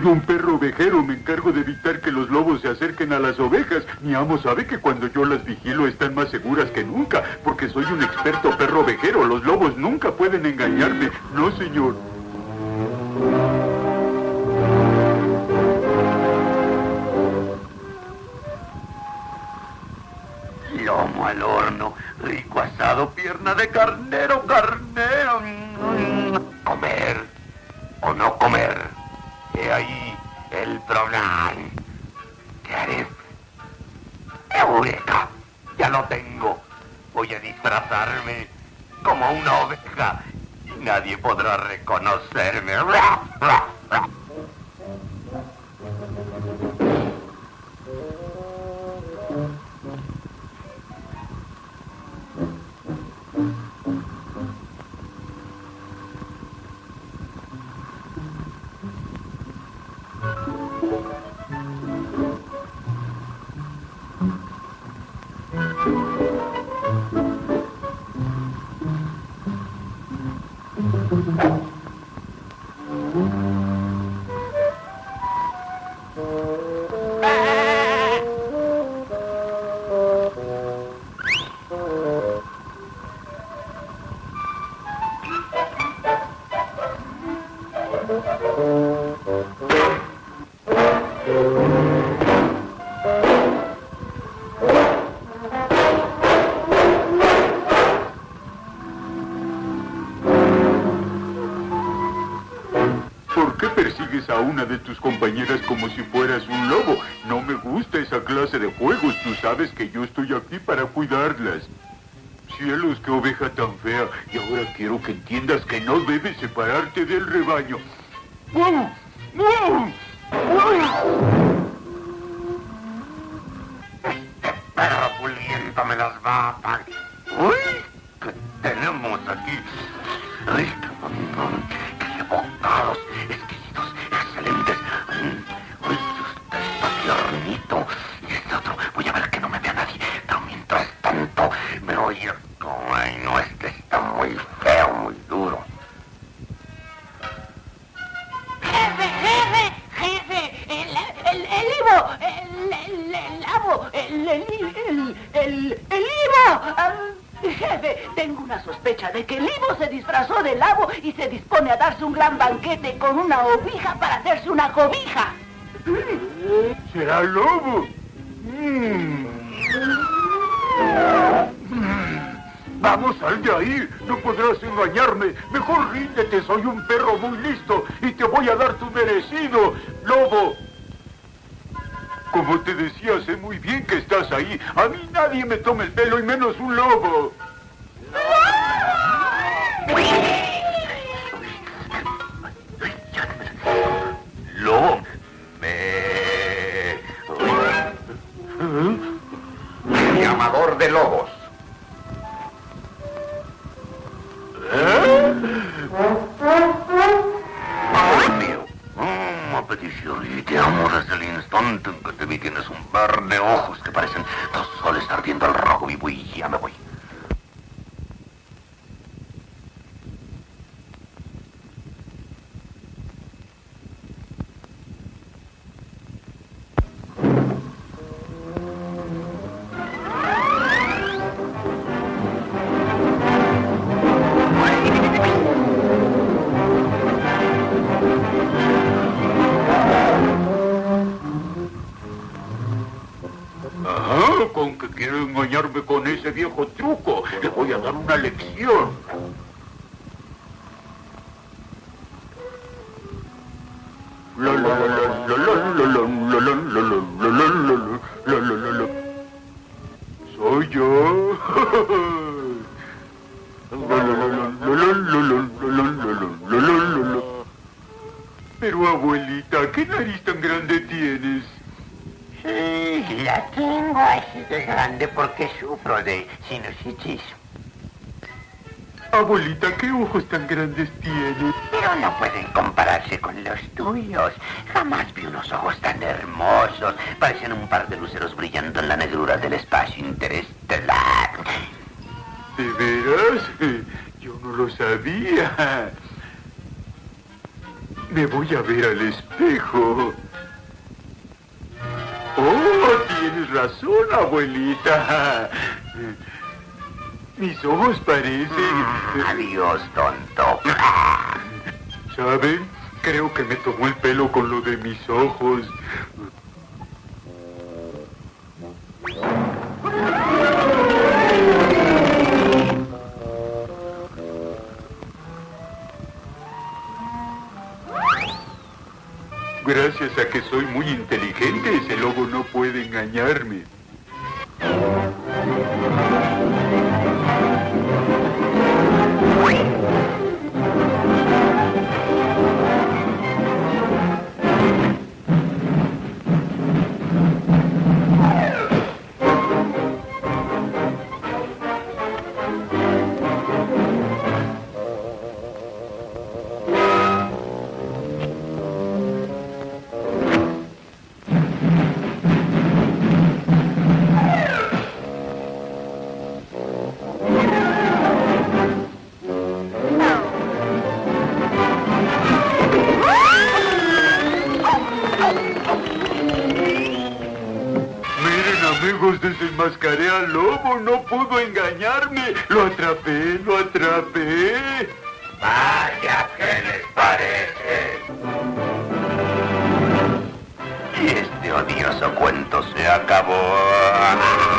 un perro ovejero, me encargo de evitar que los lobos se acerquen a las ovejas. Mi amo sabe que cuando yo las vigilo están más seguras que nunca, porque soy un experto perro ovejero. Los lobos nunca pueden engañarme. No, señor. Lomo al horno, rico asado, pierna de carnero, carnero. Comer o no comer. He ahí el problema. ¿Qué haré? ¡Eureka! Ya lo tengo. Voy a disfrazarme como una oveja y nadie podrá reconocerme. ¿Por qué persigues a una de tus compañeras como si fueras un lobo? No me gusta esa clase de juegos. Tú sabes que yo estoy aquí para cuidarlas. Cielos, qué oveja tan fea. Y ahora quiero que entiendas que no debes separarte del rebaño. ¡Wow! ¡Wow! ¡Wow! Este perro puliendo me las va a pagar. ¡Uy! ¿Qué tenemos aquí? ¡Qué bocados! Exquisitos, excelentes. ¡Uy, usted está tiernito! Y este otro, voy a ver que no me vea nadie. Pero mientras tanto, me oye. Ay, no, este está muy feo, muy duro. Jefe, el Ivo, el Ivo. Jefe, tengo una sospecha de que el Ivo se disfrazó de Lavo y se dispone a darse un gran banquete con una ovija para hacerse una cobija. ¿Será lobo? Vamos, sal de ahí. No podrás engañarme. Mejor ríndete. Soy un perro muy listo y te voy a dar tu merecido, lobo. Como te decía, sé muy bien que estás ahí. A mí nadie me toma el pelo y menos un lobo. Lobo. Llamador de lobos. Mío. Apetición, y te amo desde el instante en que te vi. Tienes un par de ojos que parecen dos soles ardiendo al rojo vivo y ya me voy. Con que quiero engañarme con ese viejo truco. Le voy a dar una lección. Soy yo. Pero abuelita, ¿qué nariz tan grande tienes? Sí, la tengo así de grande porque sufro de sinusitis. Abuelita, ¿qué ojos tan grandes tienes? Pero no pueden compararse con los tuyos. Jamás vi unos ojos tan hermosos. Parecen un par de luceros brillando en la negrura del espacio interestelar. ¿De veras? Yo no lo sabía. Me voy a ver al espejo. Oh, tienes razón, abuelita. Mis ojos parecen... Adiós, tonto. ¿Saben? Creo que me tomó el pelo con lo de mis ojos. Gracias a que soy muy inteligente, ese lobo no puede engañarme. Amigos, desenmascaré al lobo, no pudo engañarme. Lo atrapé, lo atrapé. Vaya, ¿qué les parece? Y este odioso cuento se acabó.